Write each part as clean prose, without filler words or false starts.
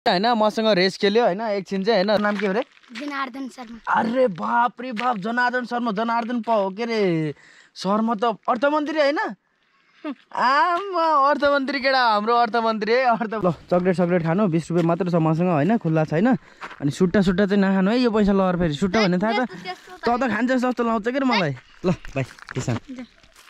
हैन मसँग रेस खेल्यो हैन एकछिन चाहिँ हैन नाम के हो रे जनार्दन शर्मा अरे बाप रे बाप जनार्दन शर्मा जनार्दन के रे शर्मा त अर्थमन्त्री हैन आमा अर्थमन्त्री केडा हाम्रो अर्थमन्त्री ल चक्लेट खानु 20 रुपैयाँ मात्र छ मसँग हैन खुल्ला छैन अनि सुट्टा चाहिँ नखानु है यो पैसा लहर फेरि सुट्टा भन्ने थाहा त त खान्छस् जस्तो लाउँछ के मलाई ल भाइ किसान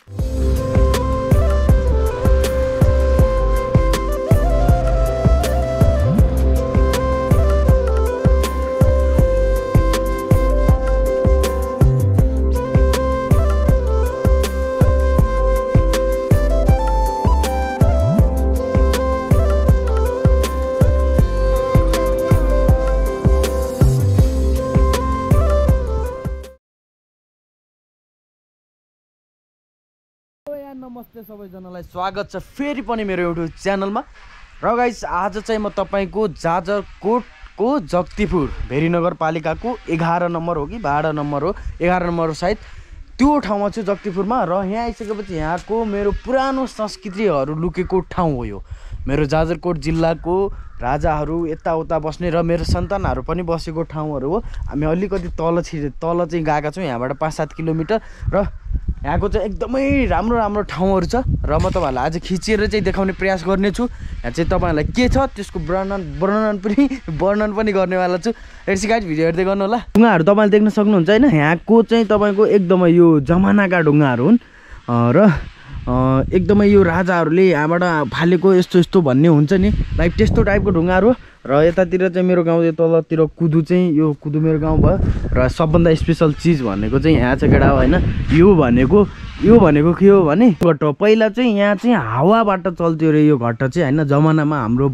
नमस्ते सबैजनालाई स्वागत छ फेरि पनि मेरो युट्युब च्यानलमा र गाइस आज चाहिँ म तपाईको जाजरकोटको जगतिपुर भेरी नगरपालिकाको 11 नम्बर हो कि 12 नम्बर हो 11 नम्बर हो सायद त्यो ठाउँमा छु जगतिपुरमा र यहाँ आइसकेपछि यहाँको मेरो पुरानो संस्कृतिहरू लुकेको ठाउँ हो यो मेरो जाजरकोट जिल्लाको राजाहरू यताउता बस्ने र मेरो सन्तानहरू पनि बसेको ठाउँहरू हो हामी अलिकति तल चाहिँ गएका छौँ यहाँबाट 5-7 किलोमिटर र यहाँको चाहिँ एकदमै राम्रो ठाउँहरू छ र म तपाईहरुलाई आज खिचेर चाहिँ देखाउने प्रयास गर्ने छु यहाँ चाहिँ तपाईहरुलाई के छ त्यसको वर्णन पनि गर्नेवाला छु हेर्सी गाइस भिडियो हेर्दै गर्नु होला ढुङ्गाहरू तपाईले देख्न सक्नुहुन्छ हैन यहाँको चाहिँ तपाईको एकदमै यो जमानाका ढुङ्गाहरू हुन् र एकदमै यो राजाहरूले यहाँबाट फालेको यस्तो भन्ने हुन्छ नि लाइक त्यस्तो टाइपको ढुङ्गाहरू र यतातिर चाहिँ मेरो गाउँ तलतिर कुदु चाहिँ यो कुदु मेरो गाउँ भयो र सबभन्दा स्पेशल चिज भनेको चाहिँ यहाँ चाहिँ केटा हो हैन यो भनेको के हो भने घट्ट पहिला चाहिँ यहाँ चाहिँ हावाबाट चल्थ्यो रे यो घट्ट चाहिँ हैन जमानामा हाम्रो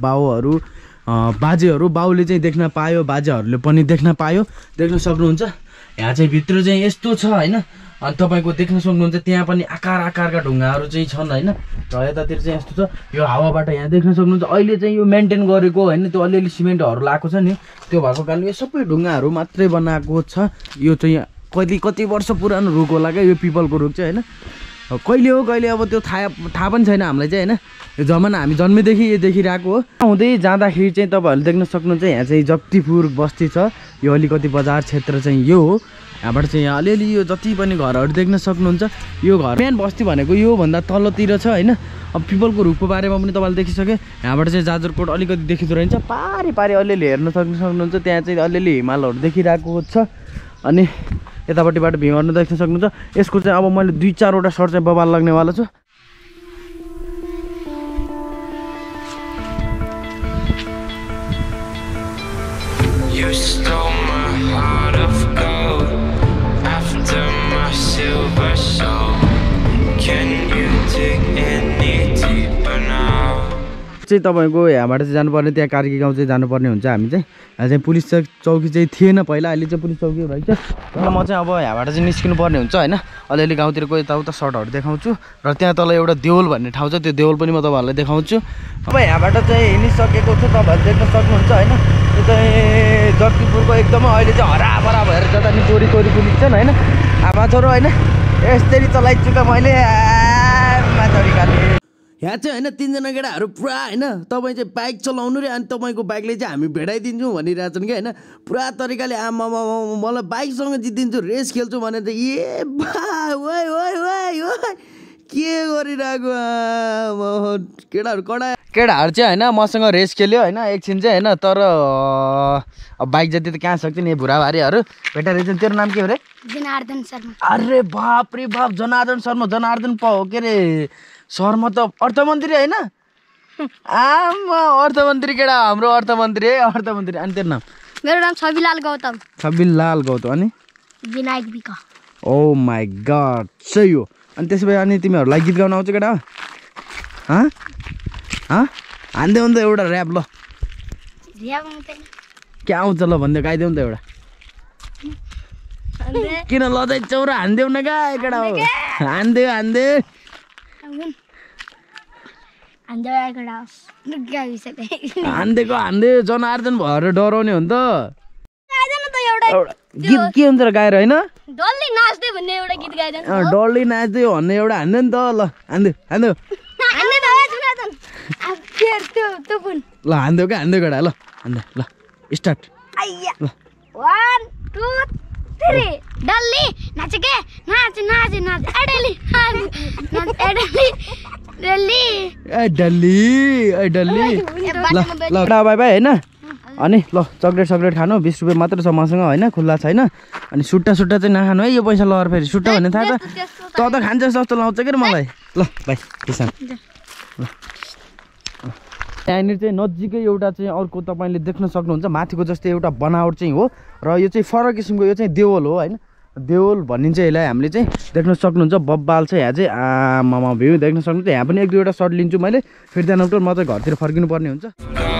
बाउले चाहिँ देख्न पायो बाजेहरूले पनि देख्न सक्नुहुन्छ यहाँ चाहिँ भित्र चाहिँ यस्तो छ हैन अनि तपाईको देख्न सक्नुहुन्छ त्यहाँ पनि आकारका ढुङ्गाहरू चाहिँ छन् हैन र यतातिर चाहिँ यस्तो छ यो हावाबाट यहाँ देख्न सक्नुहुन्छ अहिले चाहिँ यो मेन्टेन गरेको हैन त्यो अलिअलि सिमेन्टहरू लाएको छ नि त्यो भएको कारणले यो सबै ढुङ्गाहरू मात्रै बनाएको छ यो चाहिँ कति वर्ष पुरानो रुख होला क्या यो पिपलको रुख चाहिँ हैन कहिले अब त्यो थाहा पनि छैन हामीलाई चाहिँ हैन यो जमाना हामी जन्मेदेखि यो देखिरहेको हो आउँदै जाँदाखेरि चाहिँ तपाईहरुले देख्न सक्नुहुन्छ यहाँ चाहिँ जगतिपुर बस्ती छ यो अलिकति बजार क्षेत्र चाहिँ यो हो यहाँबाट चाहिँ यहाँ अलिअलि यो जति पनि घरहरू देख्न सक्नुहुन्छ यो घर मेन बस्ती भनेको यो भन्दा तलतिर छ हैन अब पिपलको रुखको बारेमा पनि तपाईले देखिसके यहाँबाट चाहिँ जाजरकोट अलिकति देखिँदो रहेछ पारी अलिअलि हेर्न सक्नुहुन्छ त्यहाँ चाहिँ अलिअलि हिमालहरू देखिरहेको छ अनि यतापट्टिबाट भिउहरू देख्न सक्नुहुन्छ यसको चाहिँ अब मैले 2-4 वटा सर्ट चाहिँ बबाल लाग्नेवाला छु You stole my heart of gold after my silver soul. Can you dig any deeper now? चाहिँ तपाईको यहाँबाट चाहिँ जानुपर्ने त्यहाँ कार्की गाउँ चाहिँ जानुपर्ने हुन्छ हामी चाहिँ यहाँ चाहिँ पुलिस चौकी चाहिँ थिएन पहिला अहिले चाहिँ पुलिस चौकी भएको छ र म चाहिँ अब यहाँबाट चाहिँ निस्किनु पर्ने हुन्छ हैन अलिअलि गाउँतिरको यताउता सर्टहरू देखाउँछु र त्यहाँ तल एउटा देउल भन्ने ठाउँ छ त्यो देउल पनि म तपाईहरुलाई देखाउँछु अब यहाँबाट चाहिँ हिँडिसकेको छु तपाईहरु देख्न सक्नुहुन्छ हैन त्यो चाहिँ जगतिपुरको एकदमै अहिले चाहिँ हराभरा भएर जता नि चोरी पुलिन्छन् हैन आमा छोरो हैन यसरी चलाइचुका मैले माछरी काट्ने यहाँ चाहिँ हैन 3 जना केटाहरू पुरा हैन तपाई चाहिँ बाइक चलाउनु रे अनि तपाईको बाइकले चाहिँ हामी भेडाइदिन्छौँ भनिरहेछन् के हैन पुरा तरिकाले आमा मलाई बाइकसँग जित्दिन्छु रेस खेल्छु भने त ए बा ओइ के गरिरहेको केटाहरू चाहिँ हैन मसँग रेस खेल्यो हैन एकछिन चाहिँ हैन तर अब बाइक जति त कहाँ सक्छ नि भुराभारीहरू भेटा रहेछ तेरो नाम के हो रे जनार्दन शर्मा अरे बाप रे बाप जनार्दन शर्मा जनार्दन के रे शर्मा त अर्थमन्त्री हैन आमा अर्थमन्त्री केडा हाम्रो अर्थमन्त्री अनि तेरो नाम मेरो नाम छबिलाल गौतम अनि विनायक बिका ओ माय गॉड सही हो अनि त्यसै अनि तिमीहरुलाई गीत गाउन आउँछ केटा हान्दै हुन्छ एउटा र्याप ल के आउँछ ल भन्दै गाइदेऊ त एउटा किन लजाइ चौरा हान्देऊ न केटा हो हान्दै हान्दै जनार्दन भएर डराउने हो नि त गीत के हुन्छ र गाएर हैन डल्ली नाच्दै भन्ने एउटा गीत गाइदैन डल्ली नाच्दै भन्ने एउटा हान्दै नि त ल हान्दै ल हान्दो क्या हान्दो गडा ल हान्दा ल स्टार्ट ल 1 2 3 डल्ली नाच के नाच नाच नाच एडली नाच एडली डल्ली ल ल बाई बाई हैन अनि ल चक्लेट खानु 20 रुपैयाँ मात्र छ मसँग हैन खुल्ला छैन अनि सुट्टा चाहिँ नखानु है यो पैसा लहर फेरि सुट्टा भन्ने थाहा छ त त खान्छस् जस्तो लाउँछ के मलाई ल भाइ किसान ल यहाँनिर चाहिँ नजिकै एउटा चाहिँ अर्को तपाईँले देख्न सक्नुहुन्छ माथिको जस्तै एउटा बनावट चाहिँ हो र यो चाहिँ फरक किसिमको यो चाहिँ देवल हो हैन देवल भनिन्छ यसलाई हामीले चाहिँ देख्न सक्नुहुन्छ बब्बाल छ यहाँ चाहिँ आमामा भ्यू देख्न सक्नुहुन्छ यहाँ पनि एक दुईवटा सर्ट लिन्छु मैले फेरि त्यहाँबाट म चाहिँ घरतिर फर्किनु पर्ने हुन्छ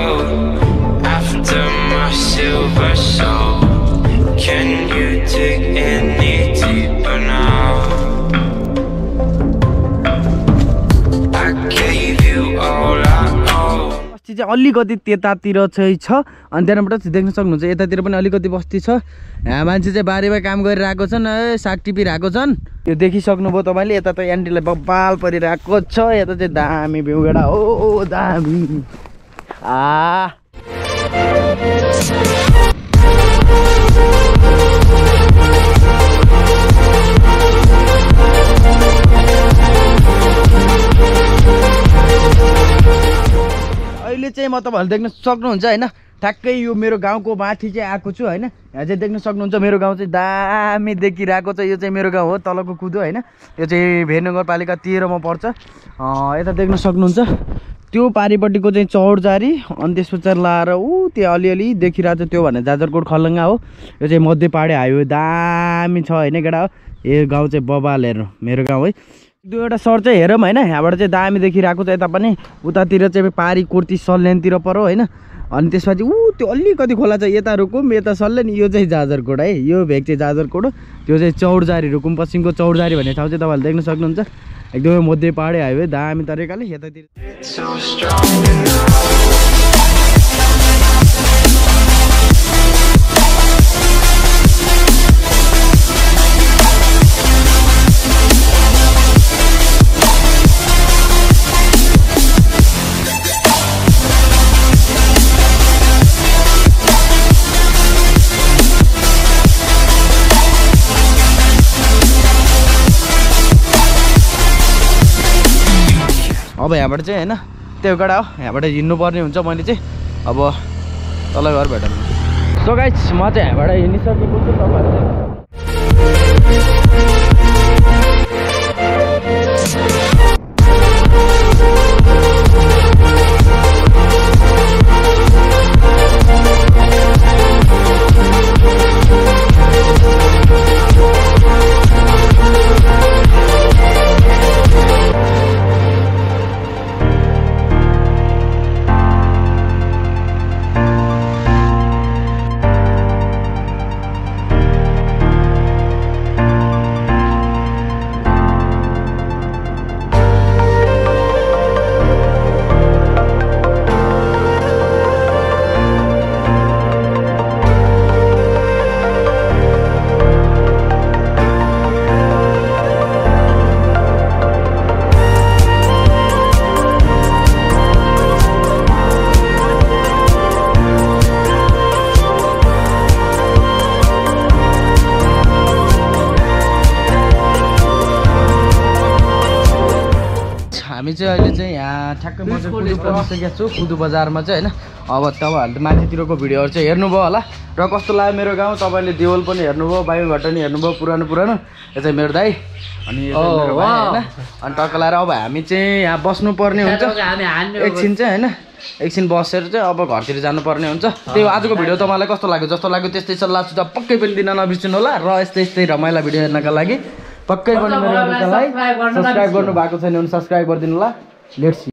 बस्ती चाहिँ अलिकति त्यतातिर चाहिँ छ अनि त्यहाँबाट चाहिँ देख्न सक्नुहुन्छ यतातिर पनि अलिकति बस्ती छ यहाँ मान्छे चाहिँ बारीमा काम गरिरहेको छन् साग टिपिरहेको छन् यो देखिसक्नुभयो तपाईँले यता त एन्टीलाई बब्बाल परिरहेको छ यता चाहिँ दामी भ्यूगडा हो दामी अहिले चाहिँ म तपाईँहरूले देख्न सक्नुहुन्छ हैन ठ्याक्कै यो मेरो गाउँको माथि चाहिँ आएको छु हैन यहाँ चाहिँ देख्न सक्नुहुन्छ मेरो गाउँ चाहिँ दामी देखिरहेको छ यो चाहिँ मेरो गाउँ हो तलको कुदो हैन यो चाहिँ भेरनगरपालिका 13 मा पर्छ यता देख्न सक्नुहुन्छ त्यो पारिपट्टिको चाहिँ चौरजारी अनि त्यसपछि लाएर त्यो अलिअलि देखिरहेको छ त्यो भने जाजरकोट खलङ्गा हो यो चाहिँ मध्य पहाडी हाइवे दामी छ हैन केटा हो यो गाउँ चाहिँ बबाल हेर्नु मेरो गाउँ है दुईवटा सर चाहिँ हेरौँ हैन यहाँबाट चाहिँ दामी देखिरहेको छ यता पनि उतातिर चाहिँ पारी कुर्ती सल्यानतिर परो हैन अनि त्यसपछि त्यो अलिकति खोला छ यता रुकुम यता सल्यान यो चाहिँ जाजरकोट है यो भेग चाहिँ जाजरकोट हो त्यो चाहिँ चौरजारी रुकुम पश्चिमको चौरजारी भन्ने ठाउँ चाहिँ तपाईँहरूले देख्न सक्नुहुन्छ एकदमै मध्य पहाडी हाइवे दामी तरिकाले यतातिर अब यहाँबाट चाहिँ हैन त्यो गडा हो यहाँबाट हिँड्नुपर्ने हुन्छ मैले चाहिँ अब तल घर भेटौँ सो गाइस म चाहिँ यहाँबाट हिँडिसकेको छु तपाईँहरूले हामी चाहिँ अहिले चाहिँ यहाँ ठ्याक्कै म चाहिँ कुदु पसिसकेको छु कुदु बजारमा चाहिँ हैन अब तपाईँहरूले माथितिरको भिडियोहरू चाहिँ हेर्नुभयो होला र कस्तो लाग्यो मेरो गाउँ तपाईँले देवल पनि हेर्नुभयो बायुघाटनी हेर्नुभयो पुरानो यो चाहिँ मेरो दाइ अनि मेरो भाइ हैन अनि टक्क लाएर अब हामी चाहिँ यहाँ बस्नुपर्ने हुन्छ एकछिन चाहिँ हैन एकछिन बसेर चाहिँ अब घरतिर जानुपर्ने हुन्छ त्यही आजको भिडियो तपाईँलाई कस्तो लाग्यो जस्तो लाग्यो त्यस्तै सल्लाह सुझाव पक्कै पनि दिन नबिर्सिनु होला र यस्तै रमाइला भिडियो हेर्नका लागि पक्कै पनि मेरो भिडियोलाई सब्स्क्राइब गर्नु भएको छैन भने सब्स्क्राइब गरिदिनु होला लेट्स सी